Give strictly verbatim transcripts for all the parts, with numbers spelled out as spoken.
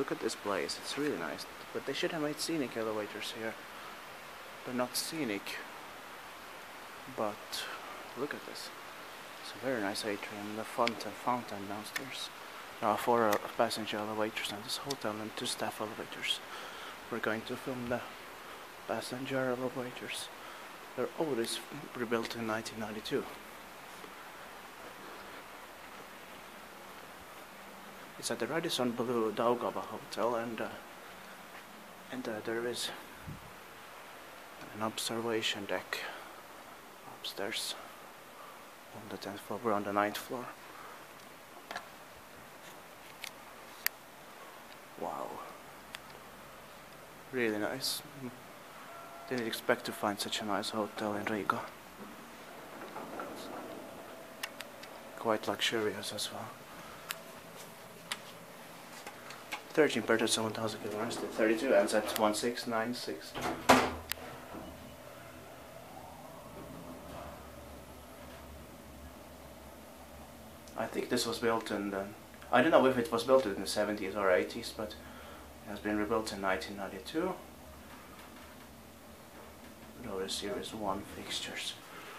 look at this place, it's really nice. But they should have made scenic elevators here. They're not scenic, but look at this. It's a very nice atrium, the fountain, fountain downstairs. There are four uh, passenger elevators in this hotel and two staff elevators. We're going to film the passenger elevators. They're always rebuilt in nineteen ninety-two. It's at the Radisson B L U Daugava hotel, and uh, and uh, there is an observation deck upstairs on the tenth floor. We're on the ninth floor. Wow, really nice. Didn't expect to find such a nice hotel in Riga. Quite luxurious as well. thirteen per seven thousand kilograms, thirty-two ends at one six nine six. I think this was built in the, I don't know if it was built in the seventies or eighties, but it has been rebuilt in nineteen ninety-two. Notice Series one fixtures.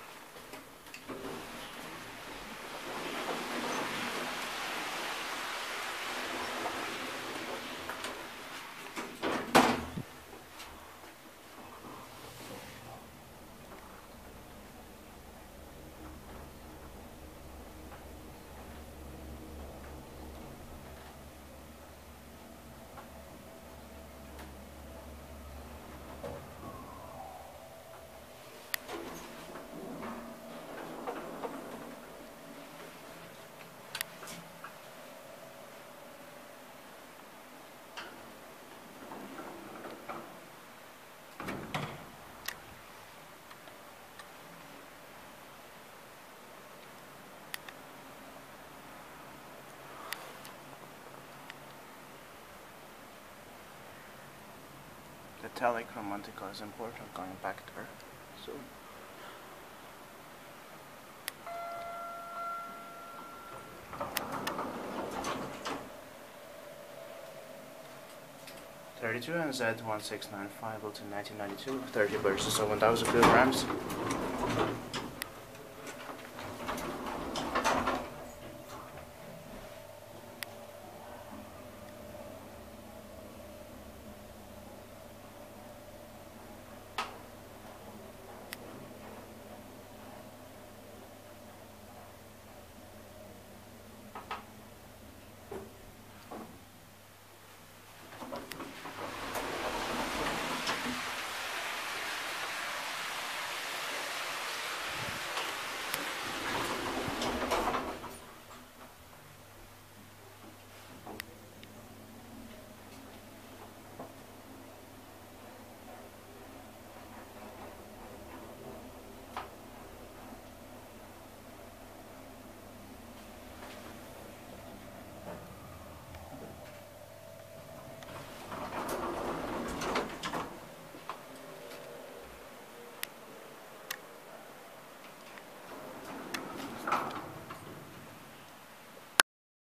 The Telic Romantica is important, going back there soon. thirty-two N Z one six nine five built in nineteen ninety-two, thirty versus one thousand kilograms.